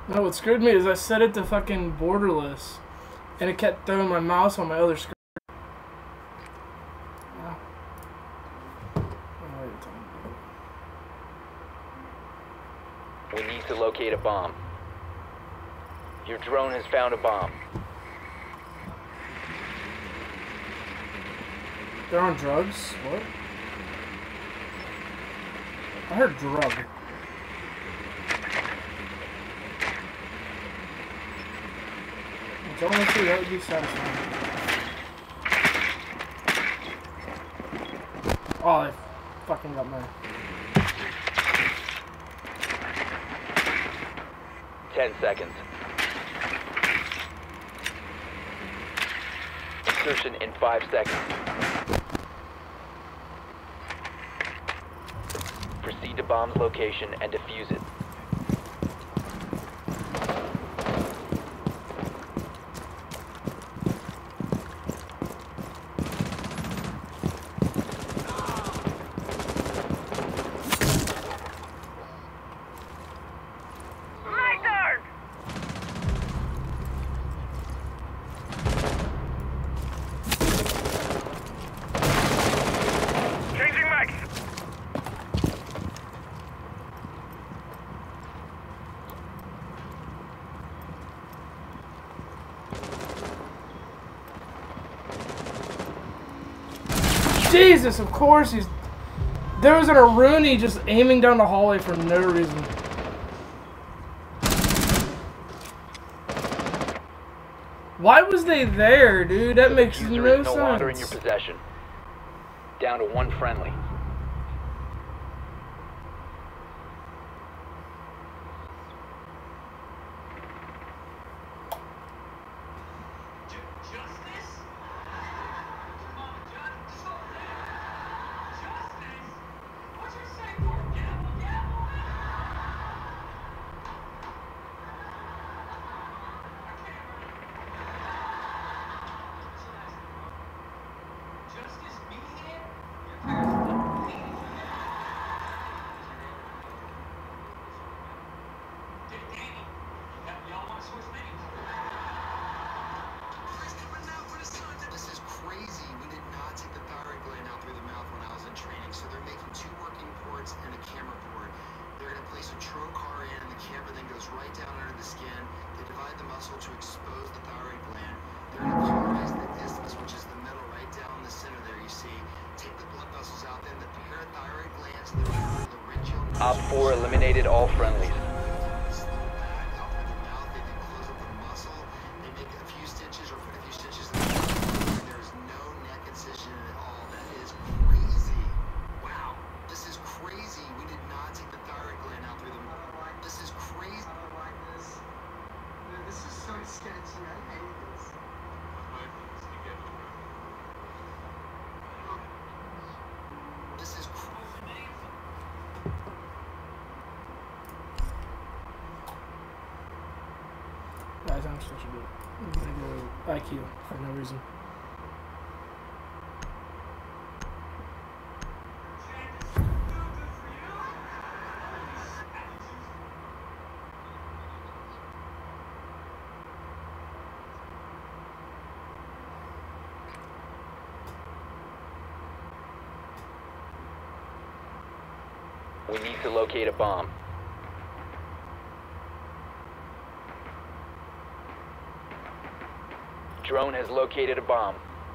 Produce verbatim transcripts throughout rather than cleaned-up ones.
No, what screwed me is I set it to fucking borderless, and it kept throwing my mouse on my other screen. We need to locate a bomb. Your drone has found a bomb. They're on drugs? What? I heard drug. Which honestly, that would be satisfying. Oh, I fucking got my... Ten seconds. Insertion in five seconds. Proceed to bomb's location and defuse it. Jesus, of course he's... There was an Aruni just aiming down the hallway for no reason. Why was they there, dude? That makes no User is sense. no longer in your possession. Down to one friendly. Op four eliminated all friendlies. Guys, I'm supposed to do it. I'm gonna go I Q for no reason. We need to locate a bomb. Drone has located a bomb.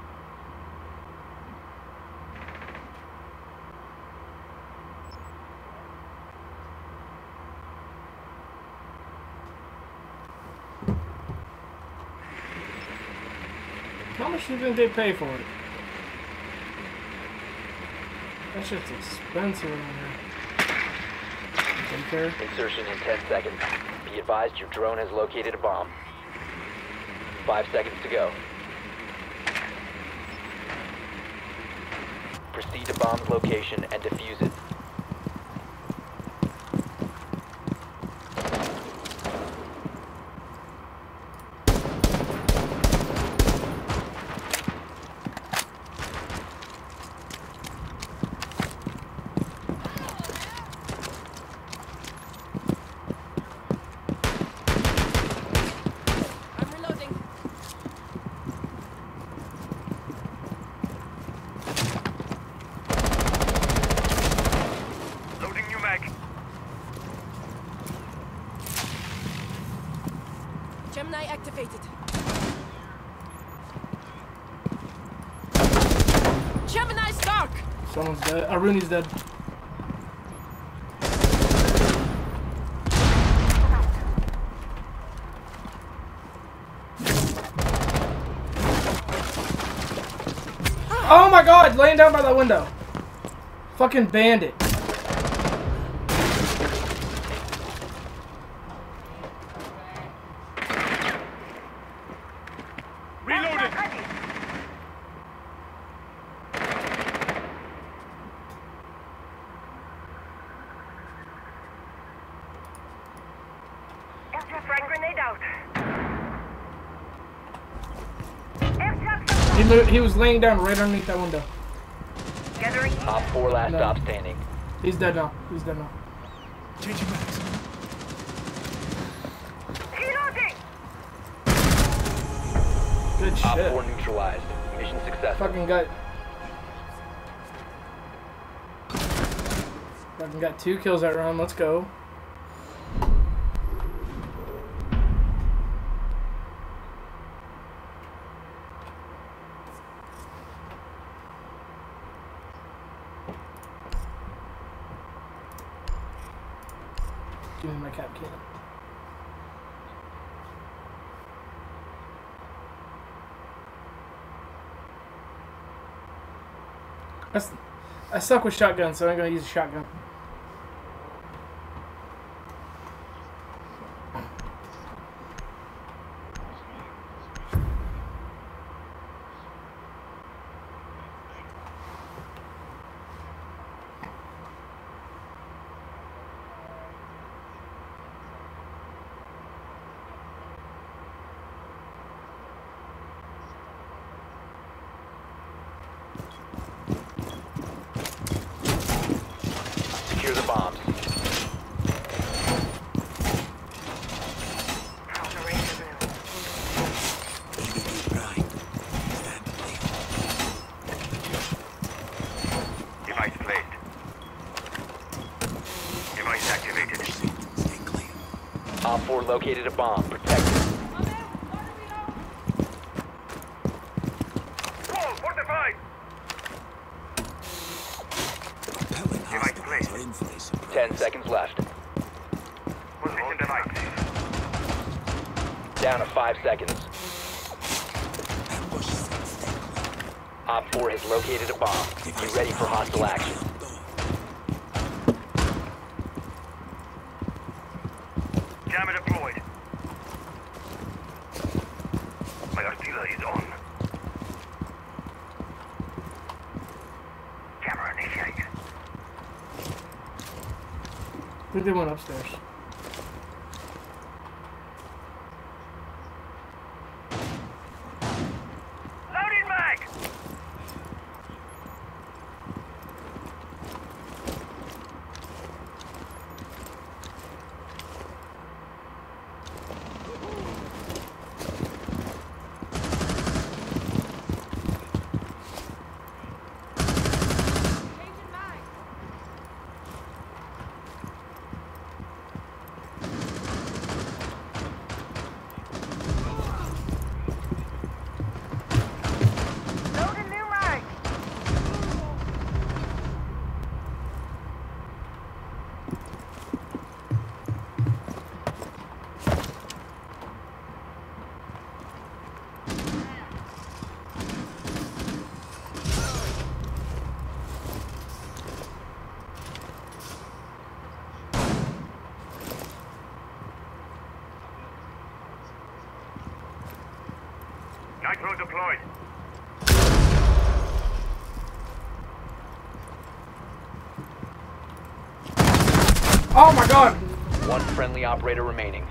How much do you think they pay for it? That shit's expensive over here. Take care. Insertion in ten seconds. Be advised your drone has located a bomb. Five seconds to go. Proceed to bomb's location and defuse it. Gemini Stark! Someone's dead. Aruni's dead. Oh my god, laying down by that window. Fucking bandit. Reloading. Frag grenade out. He, lo- he was laying down right underneath that window. Gathering. Op four last No. stop standing. He's dead now. He's dead now. Changing max. Reloading. Good Op shit. four neutralized. Mission successful. Fucking got. Fucking got two kills that round. Let's go. Give me my cap can. I, s- I suck with shotguns, so I'm gonna use a shotgun. Secure the bombs. Device placed. Device activated. Op four located a bomb. Protect it. Wall fortified. Device placed. Ten seconds left. Position device. Down to five seconds. Op four has located a bomb. Be ready for hostile action. Jammer deployed. My artillery is on. Camera initiated. I think they went upstairs. Loading mag! Loading new mag. Nitro deployed. Oh my god! One friendly operator remaining.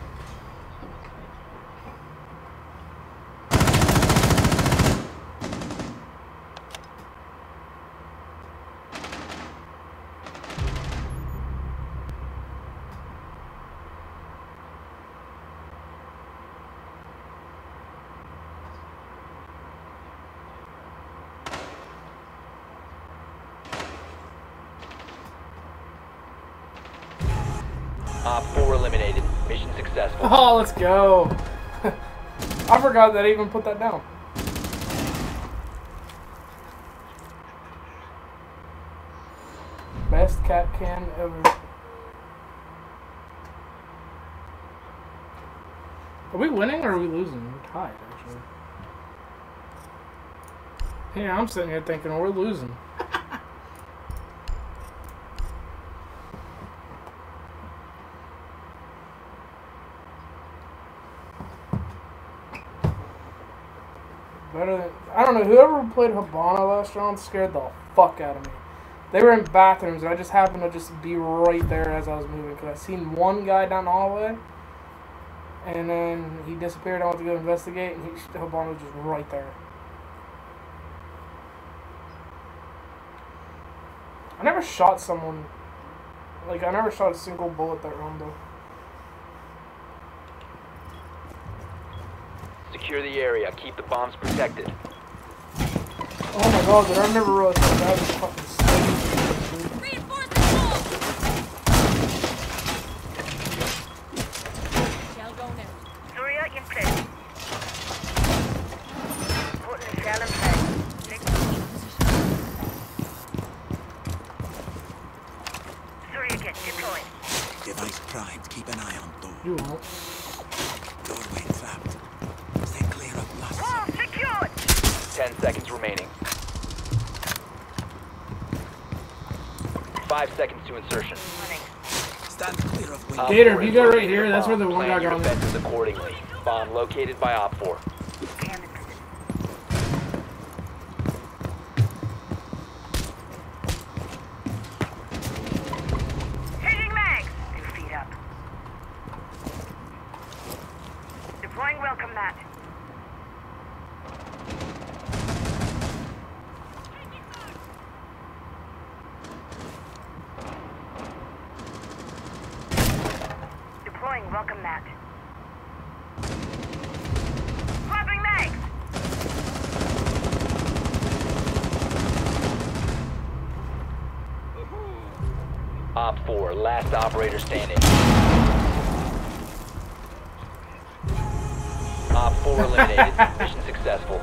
Op four eliminated. Mission successful. Oh, let's go. I forgot that I even put that down. cat can ever. Are we winning or are we losing? We're tied, actually. Yeah, I'm sitting here thinking we're losing. Better than, I don't know, whoever played Habana last round scared the fuck out of me. They were in bathrooms, and I just happened to just be right there as I was moving, because I seen one guy down the hallway, and then he disappeared. I went to go investigate, and he, Habana was just right there. I never shot someone, like, I never shot a single bullet that round, though. Secure the area. Keep the bombs protected. Oh my god, dude, I never realized that guy was fucking stupid. Reinforce the wall! Shall go now. Surya in place. Putting shell in place. Next. Surya get deployed. Device primed. Keep an eye on door. You won't. Doorway trapped. Stay clear of blast. Wall secured. Ten seconds remaining. Five seconds to insertion. Running. Stand clear of window. Op Gator, four if you has go right located here, a that's where bomb. the one Plan guy your got me. defenses accordingly. Bomb located by Op four. Scan the position. Hitting mags. Two feet up. Deploying welcome mat. Deploying welcome mat. Swapping mags. Op four, last operator standing. Op four eliminated. Mission successful.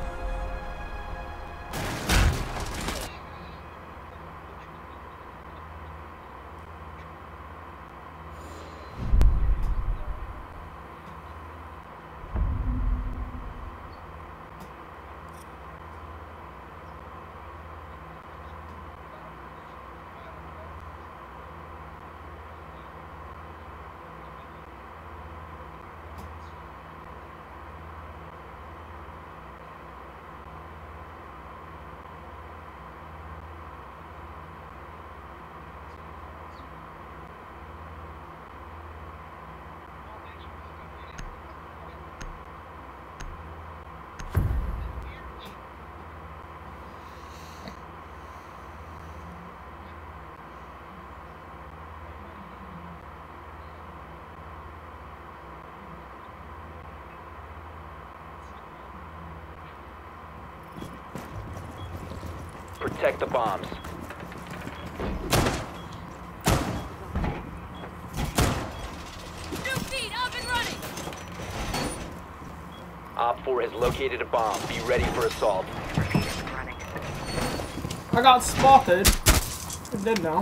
Protect the bombs. Two feet up and running! Op four has located a bomb. Be ready for assault. Repeat up and running. I got spotted. I did now.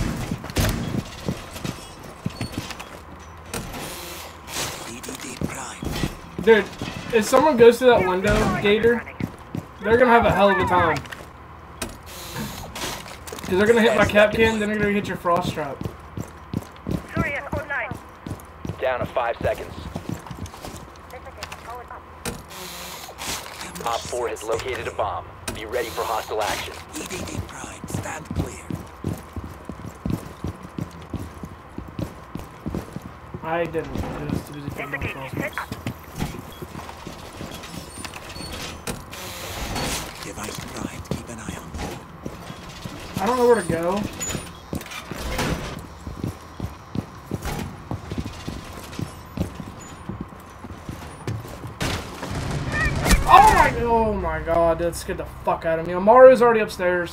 D D D primed. Dude, if someone goes through that window, Gator, they're gonna have a hell of a time. Because they're gonna hit my cap can, then they're gonna hit your frost trap. Surya online. Down to five seconds. Op four has located a bomb. Be ready for hostile action. E D D primed. Stand clear. I didn't. I was too busy fighting my Investigate. crossbows. Device primed. Keep an eye on door. I don't know where to go. Oh my, oh my god, that scared the fuck out of me. Mario's already upstairs.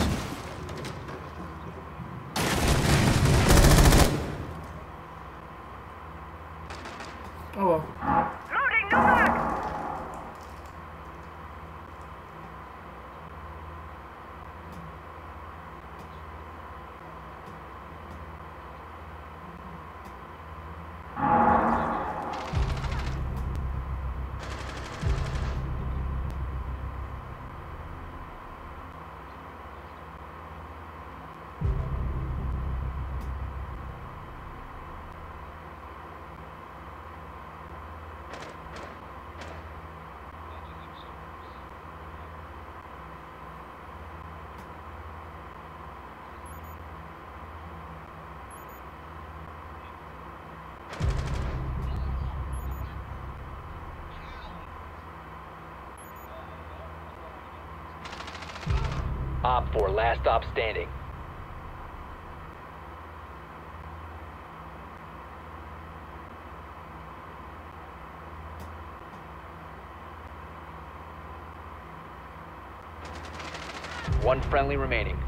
Oh well. Loading new mag. Op four, last stop standing. One friendly remaining.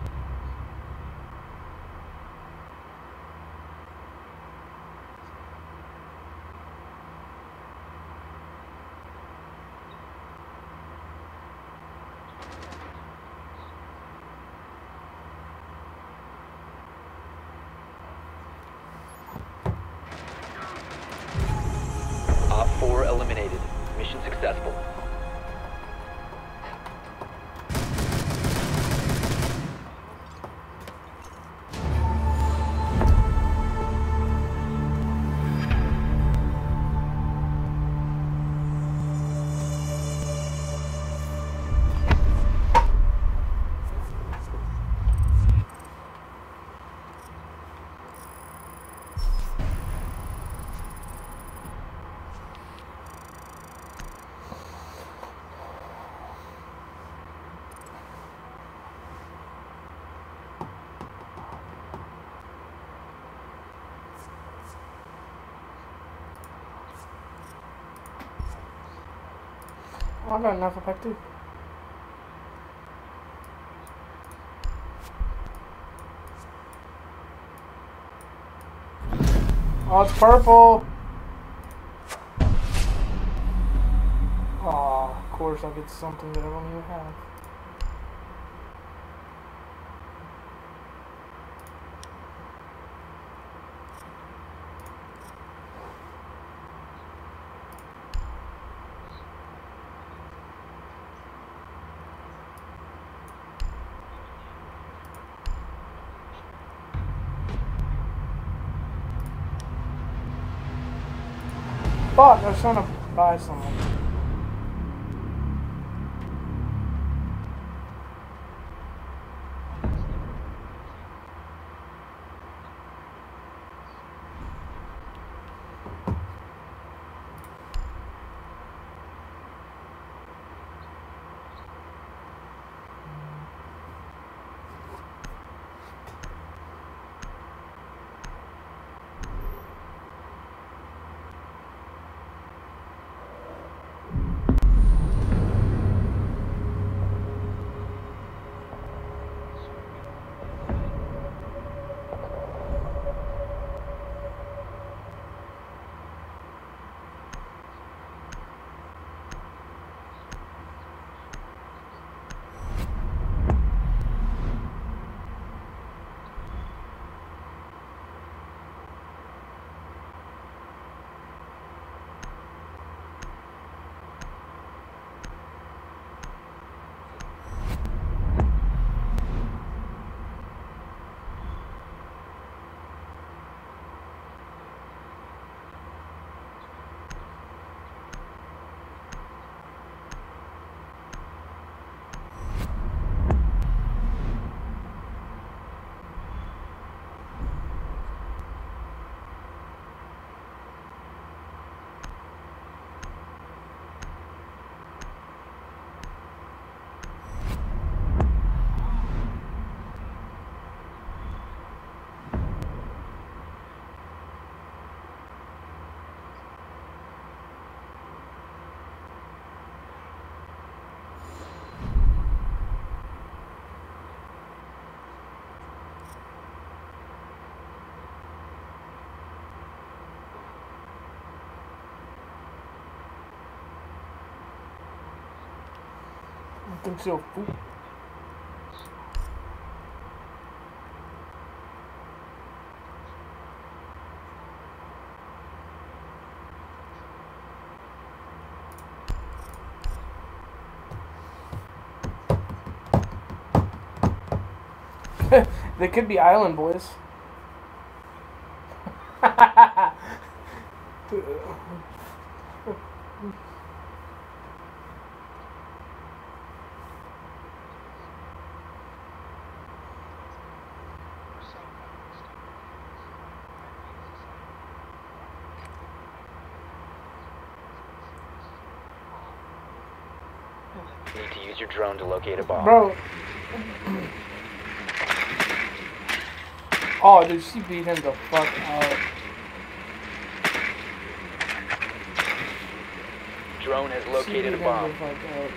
Op four eliminated. Mission successful. Oh, I got enough for pack two. Oh, it's purple. Oh, of course I'll get something that I don't even have. Fuck, I was trying to buy something. I think so. Ooh. They could be island boys. Need to use your drone to locate a bomb. Bro, Oh, dude, she beat him the fuck out. Drone has She located a beat him bomb. the fuck out.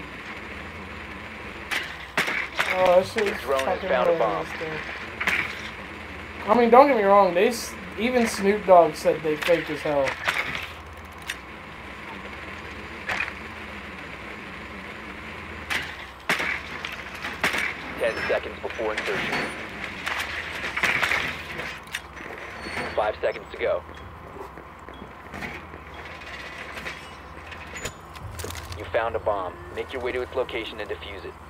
Oh, that shit is Drone has fucking found a hilarious, bomb. dude. I mean, don't get me wrong. They s- even Snoop Dogg said they faked as hell. Ten seconds before insertion. Five seconds to go. You found a bomb. Make your way to its location and defuse it.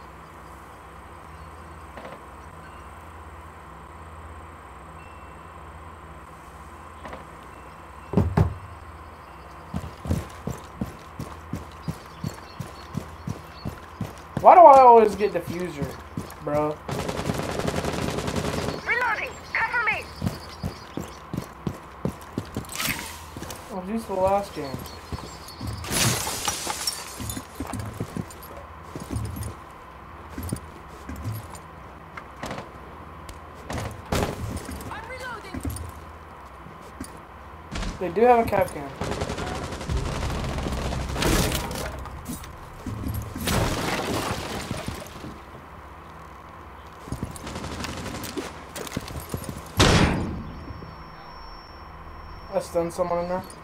Why do I always get diffuser, bro? Reloading! Cover me! I was useful last game. I'm reloading. They do have a cap can. I stunned someone in there.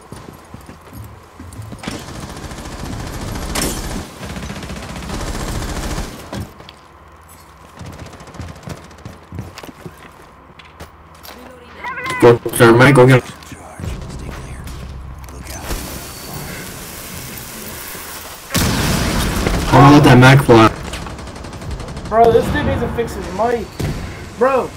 Go, sir, man, go get him. Charge. Stay clear. Look out. Oh, let that Mac fly. Bro, this dude needs to fix his mic. Bro.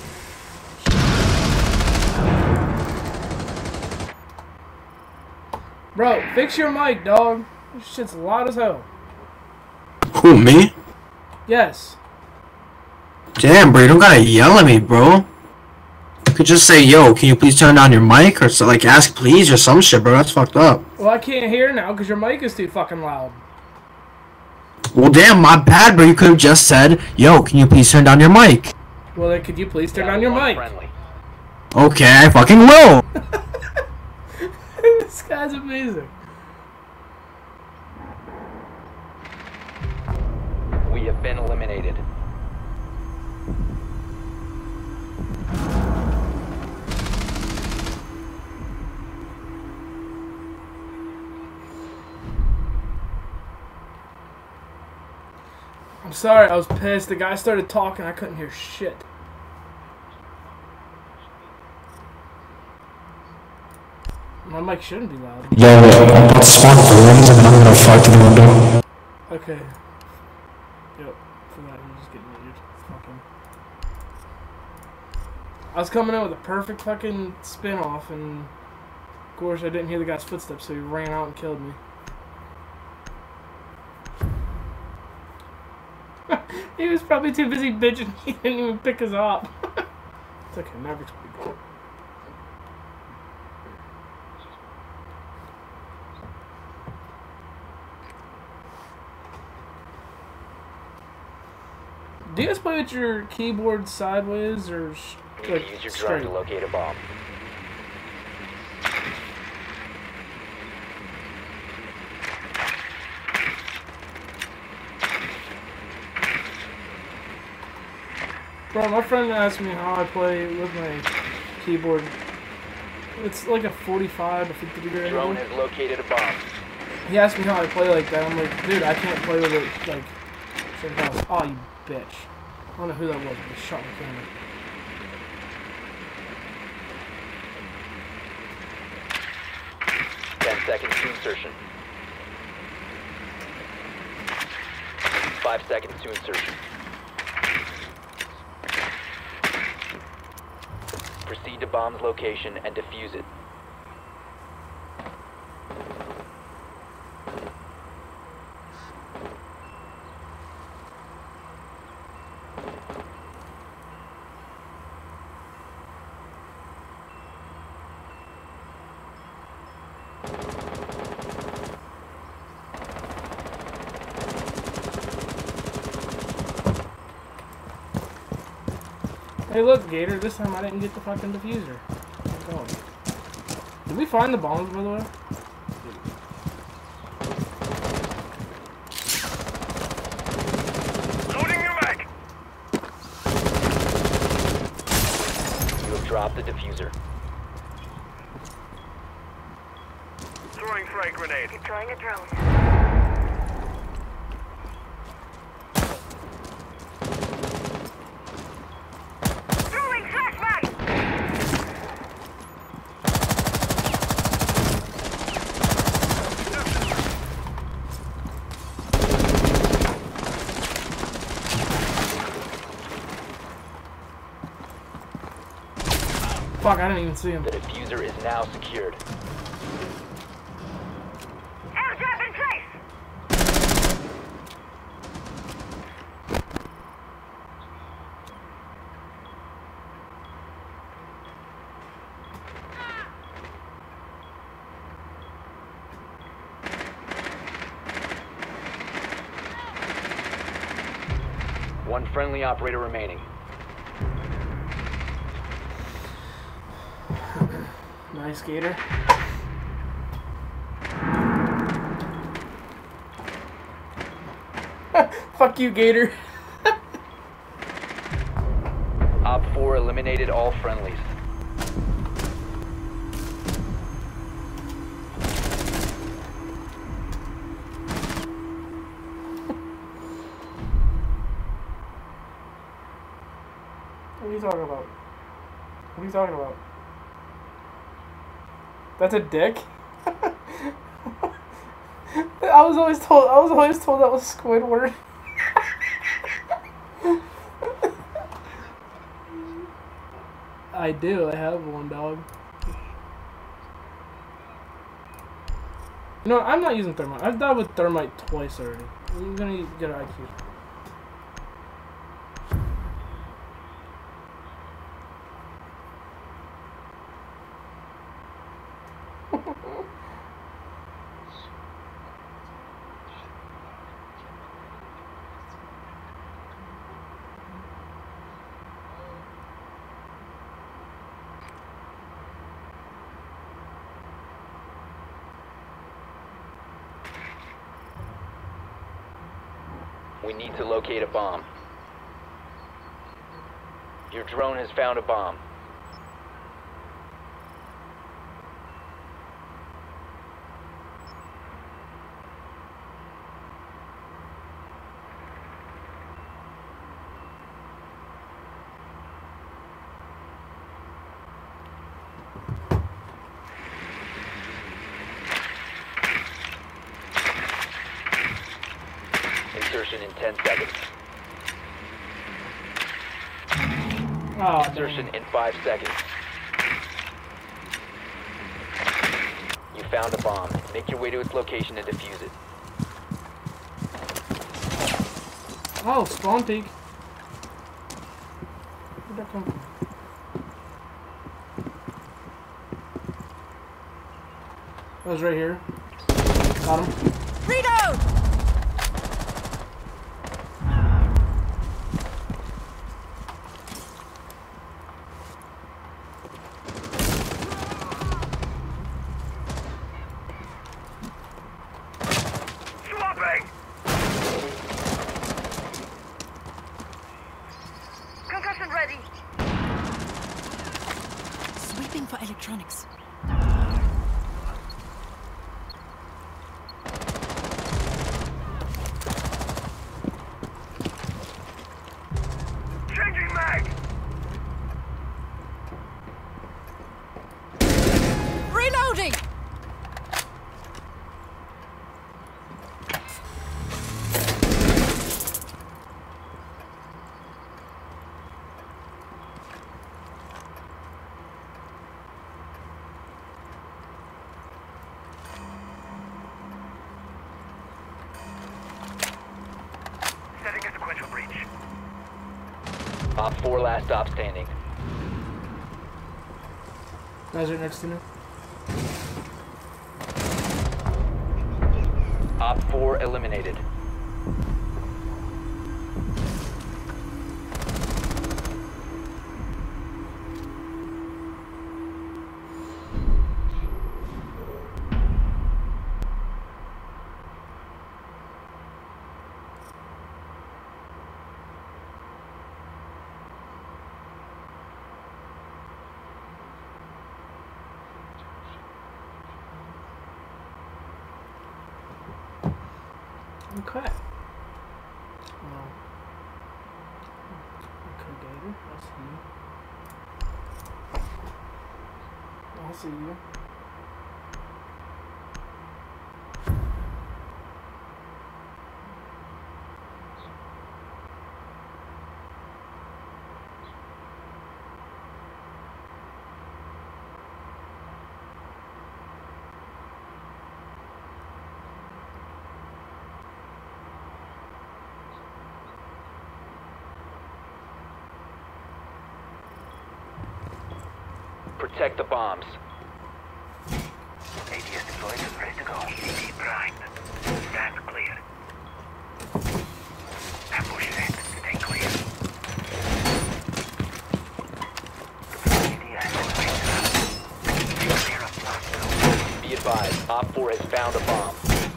Bro, fix your mic, dog. This shit's loud as hell. Who, me? Yes. Damn, bro, you don't gotta yell at me, bro. You could just say, yo, can you please turn down your mic? Or so, like, ask please or some shit, bro. That's fucked up. Well, I can't hear now because your mic is too fucking loud. Well, damn, my bad, bro. You could have just said, yo, can you please turn down your mic? Well, then could you please turn Down on your one mic? friendly. Okay, I fucking will. This guy's amazing. We have been eliminated. I'm sorry, I was pissed. The guy started talking, I couldn't hear shit. My mic shouldn't be loud. Yo, I'm about to spawn balloons and I'm gonna fly through the window. Okay. Yep, for that, I'm just getting muted. Fucking. I was coming in with a perfect fucking spin off, and of course I didn't hear the guy's footsteps, so he ran out and killed me. He was probably too busy bitching, he didn't even pick us up. It's okay, Maverick's pretty good. Do you guys play with your keyboard sideways or sh- You need to like use your drone straight? to locate a bomb. Bro, my friend asked me how I play with my keyboard. It's like a forty-five to fifty degree Drone angle. has located a bomb. He asked me how I play like that. I'm like, dude, I can't play with it like. certain times. Oh, you bitch. I don't know who that was, but he shot my camera. Ten seconds to insertion. Five seconds to insertion. Proceed to bomb's location and defuse it. Hey, look, Gator. This time I didn't get the fucking diffuser. Oh, God. Did we find the bombs, by the way? Loading your mag. You have dropped the diffuser. Throwing frag grenade. Deploying a drone. Throwing flashbang! Fuck, I didn't even see him. The diffuser is now secured. Airdrop in place! One friendly operator remaining. Nice, Gator. Fuck you, Gator. Op four eliminated all friendlies. What are you talking about? What are you talking about? That's a dick? I was always told I was always told that was Squidward. I do, I have one, dog. No, I'm not using thermite. I've died with thermite twice already. You're gonna get an I Q. We need to locate a bomb. Your drone has found a bomb. Insertion in ten seconds. Oh, Insertion in five seconds. You found a bomb. Make your way to its location and defuse it. oh, spawn peak. Where'd that come from? That was right here. Got him. Reload! Swapping. Concussion ready. Sweeping for electronics. Changing mag. Reloading! Setting a sequential breach. Op four last stop standing. Guys right next to me. Op four eliminated. Okay. Well, okay, Gator, I see you. I see you. Protect the bombs. A D S deployed and ready to go. E D D primed. Stand clear. Ambush set. Stay clear. A D S deployed. Clear of blast zone. Be advised, Op four has found a bomb.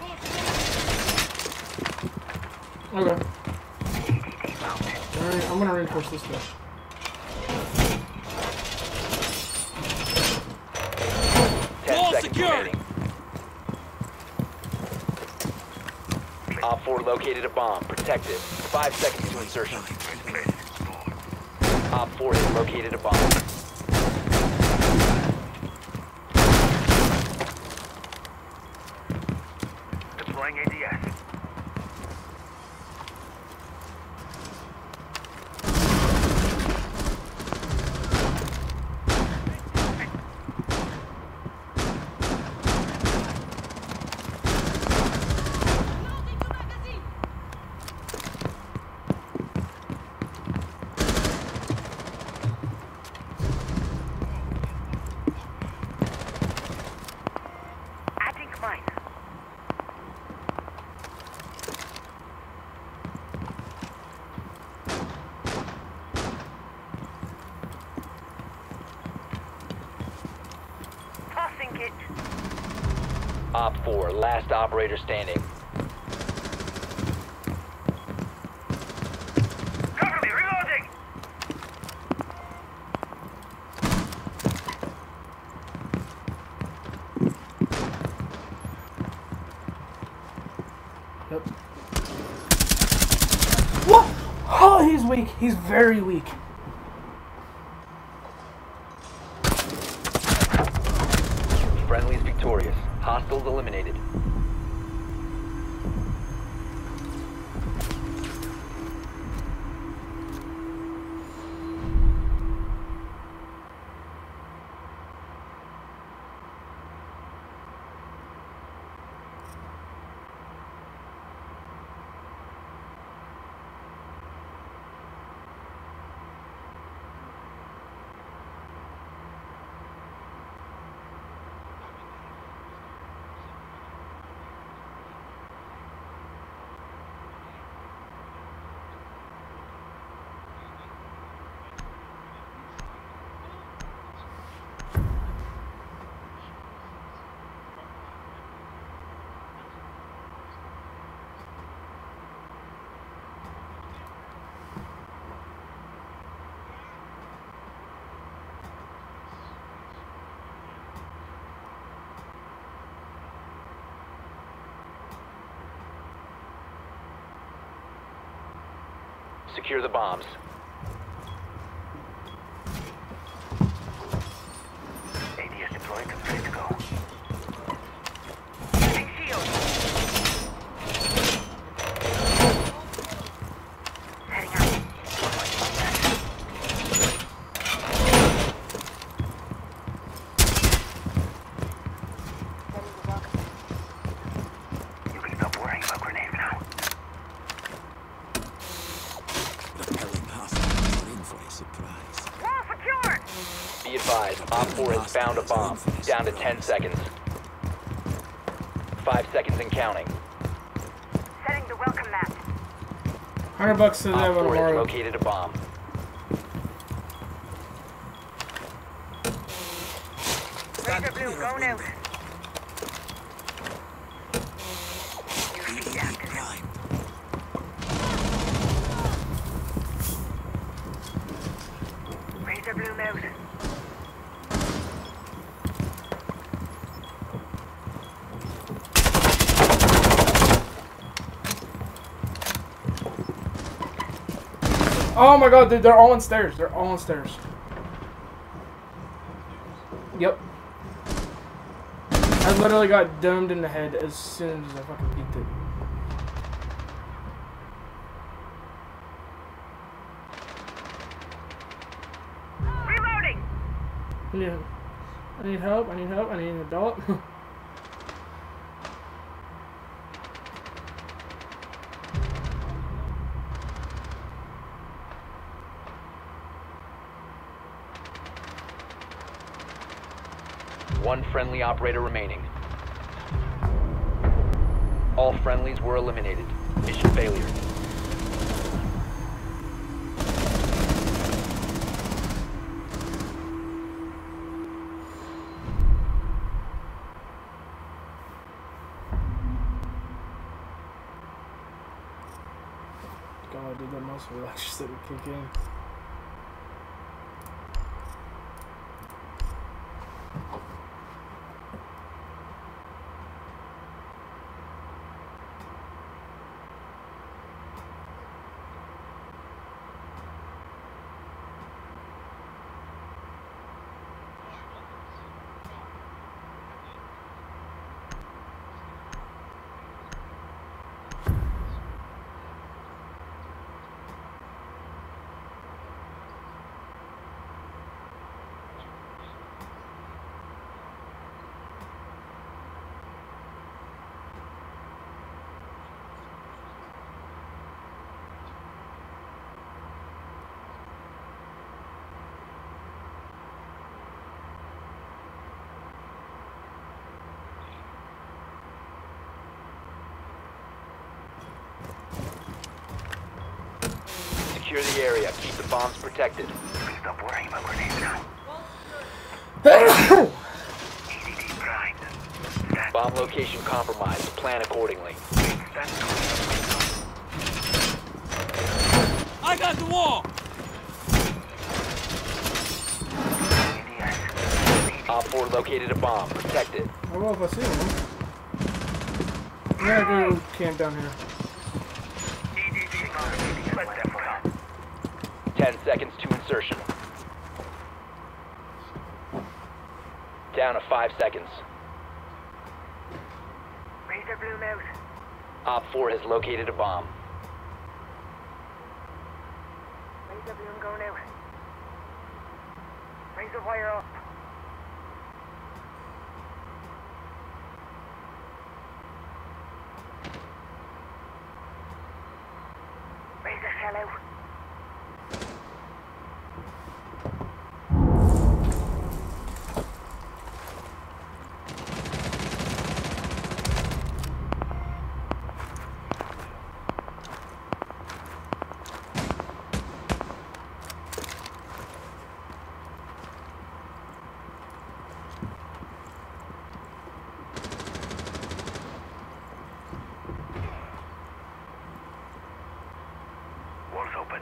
Okay. E D D mounted. Alright, I'm gonna reinforce this way. Ten seconds remaining. Op four located a bomb. Protect it. Five seconds to insertion. Op four has located a bomb. Deploying A D S. Adding mine. Tossing it. Op four, last operator standing. Cover me, reloading! Yep. What? Oh, he's weak. He's very weak. Friendly's victorious. Hostiles eliminated. Secure the bombs. A D S deployed and ready to go. Using shield. Heading out. You can stop worrying about grenades now. Repelling hostiles are in for a surprise. Wall secured. Be advised, Op four has found a bomb. Down to ten seconds. Five seconds and counting. Setting the welcome mat. Hundred bucks to Op them four has tomorrow. located a bomb. Razor blue clear of going out. window. U E D V D active. primed. Razor blue out. Oh my god, dude, they're all on stairs. They're all on stairs. Yep. I literally got domed in the head as soon as I fucking peeked it. Reloading! I need, I need help, I need help, I need an adult. One friendly operator remaining. All friendlies were eliminated. Mission failure. God, dude, that muscle relaxer that would kick in. Secure the area. Keep the bombs protected. Stop worrying about grenades now. A D D primed. Stand Bomb location compromised. Plan accordingly. stand I got the wall! Op four located a bomb. Protect it. I don't know if I see him. I'm gonna go camp down here. Ten seconds to insertion. Down to five seconds. Razor bloom out. Op four has located a bomb. Razor bloom going out. Razor wire up. Razor fell out. Walls open.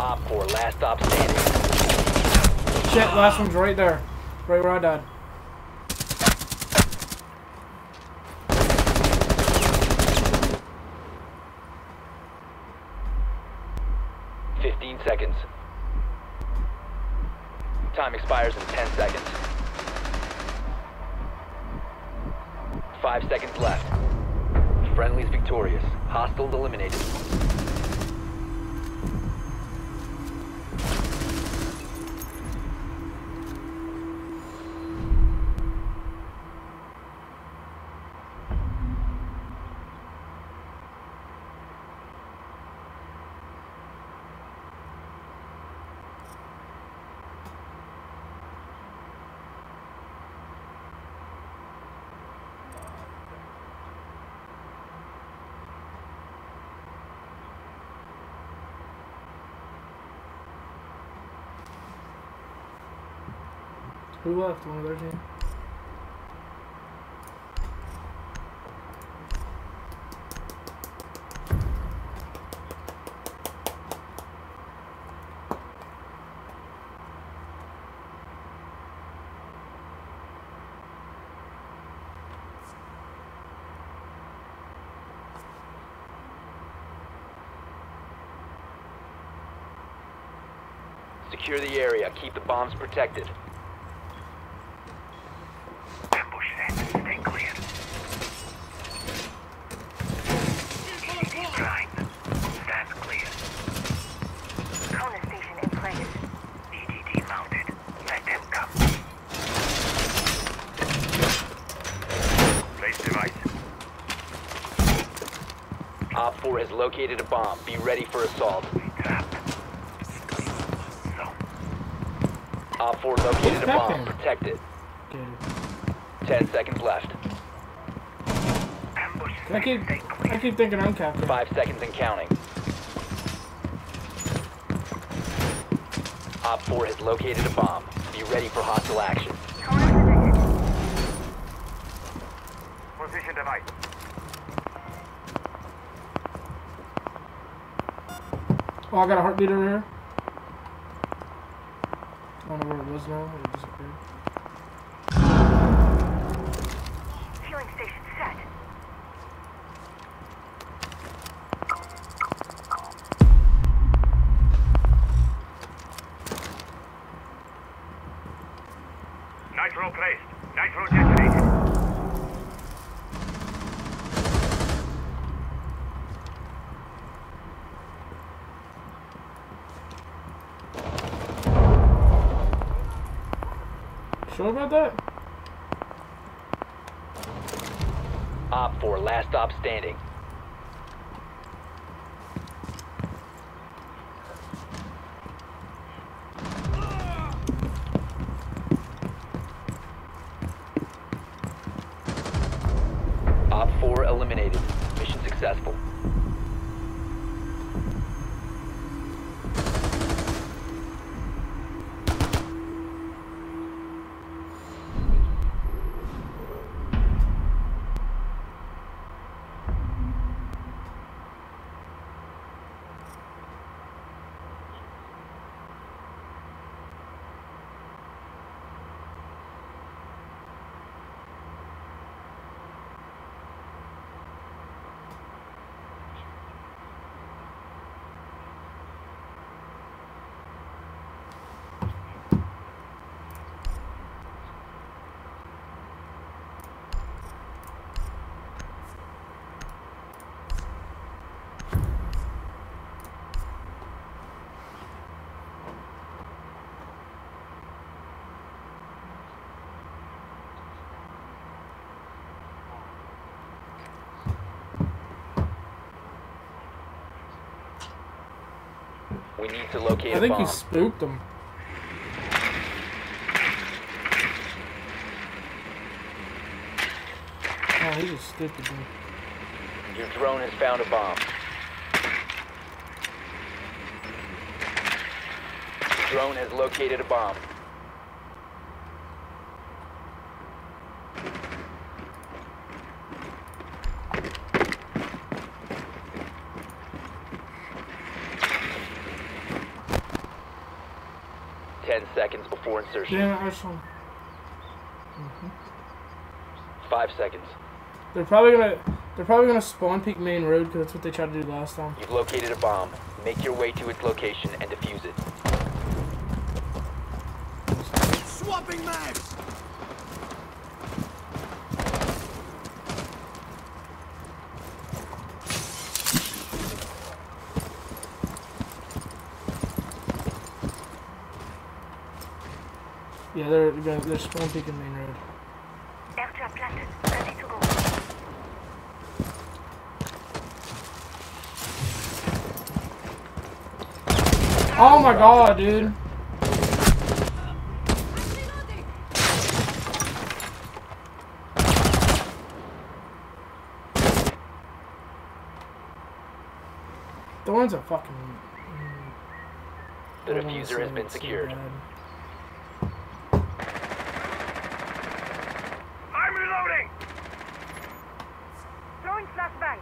Op four, last stop standing. Shit, last one's right there. Right where I died. fifteen seconds. Time expires in ten seconds. Five seconds left. Friendly's victorious. Hostiles eliminated. Who left? One of their team? Secure the area. Keep the bombs protected. Ambush set. Stay clear. E D D primed. Stand clear. Corner station in place. E D D mounted. Let them come. Place device. Op four has located a bomb. Be ready for assault. Trapped. Op four located a bomb. Second. Protect it. Get it. Ten seconds left. Ambush I set. keep, Stay I clear. keep thinking I'm captain. Five seconds and counting. Op four has located a bomb. Be ready for hostile action. Corner position. Position device. Oh, I got a heartbeat over here. I don't know where it was now. It disappeared. Healing station set. Nitro placed. Nitro detonated. Sure about that? Op four, last stop standing. Op four eliminated. Mission successful. We need to locate I a think bomb. you spooked him. Oh, he's just stupid, dude. Your drone has found a bomb. Drone has located a bomb. Ten seconds before insertion. Damn it, I just want... Five seconds. They're probably gonna, they're probably gonna spawn peek main road because that's what they tried to do last time. You've located a bomb. Make your way to its location and defuse it. Swapping mags! Yeah, they're they're, they're spawn peeking main road. Airtrap planted. Ready to go. Oh my god, dude. The one's a fucking... The diffuser has been secured. I'm reloading! Throwing flashbang.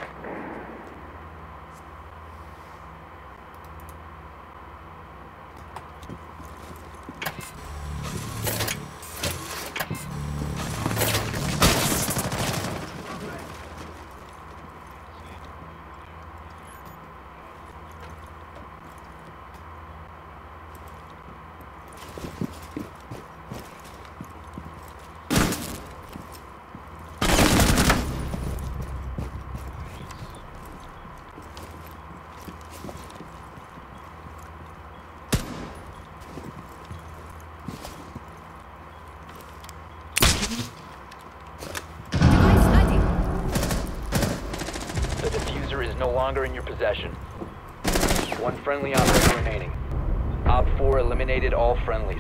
The diffuser is no longer in your possession. One friendly operator remaining. Op four eliminated all friendlies.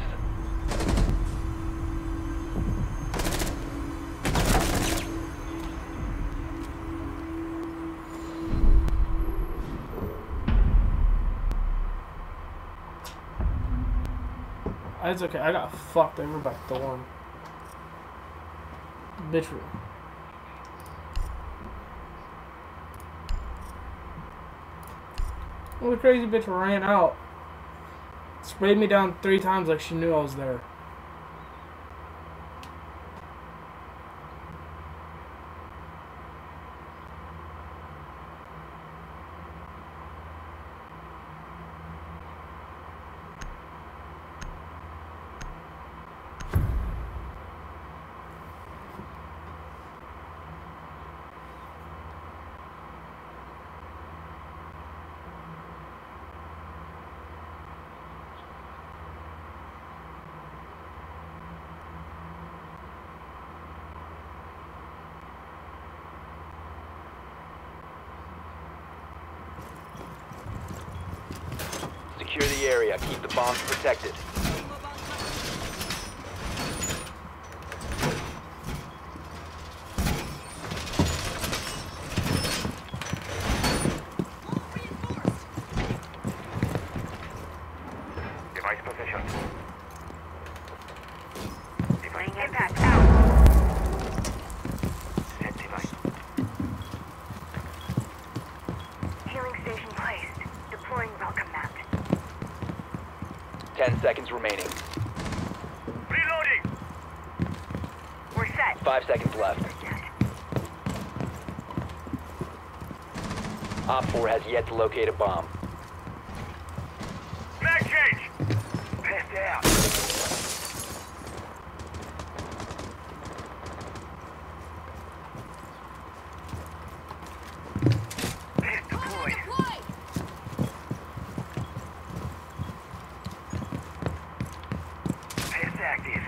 It's okay, I got fucked over by Thorn. Bitch. Well, the crazy bitch ran out. Sprayed me down three times like she knew I was there. Secure the area. Keep the bombs protected. Device position. Device Impact out. set device. Healing station placed. Deploying welcome mat. Ten seconds remaining. Reloading! We're set. Five seconds left. Op four has yet to locate a bomb. Mag change! Passed out. Pass deployed. Pass active.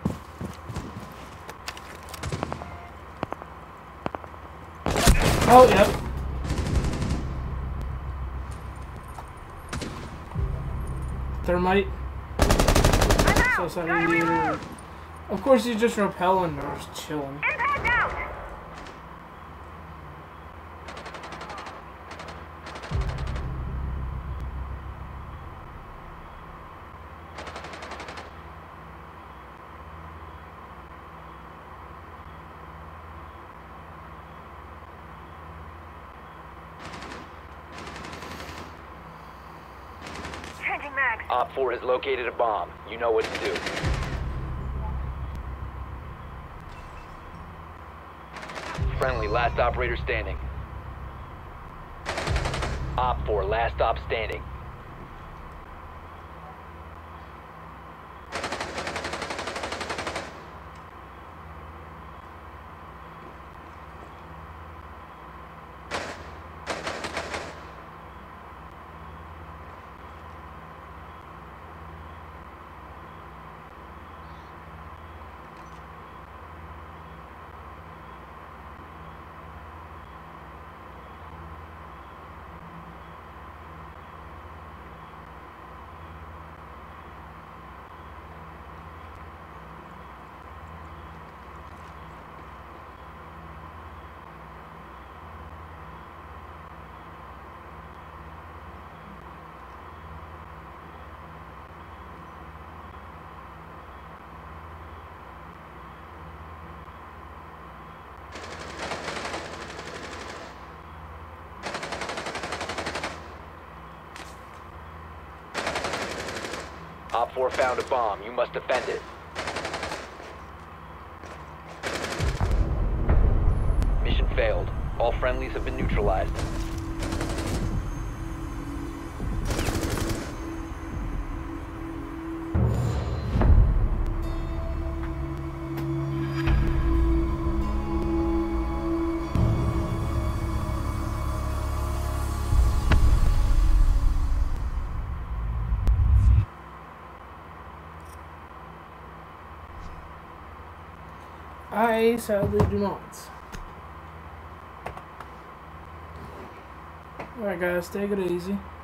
Oh, yep. Thermite. So sorry. Of course he's just repelling or just chilling. Impact out. Changing mags. Op four has located a bomb. You know what to do. Friendly, last operator standing. Op four, last stop standing. Op four found a bomb. You must defend it. Mission failed. All friendlies have been neutralized. I sadly do not. Alright guys, take it easy.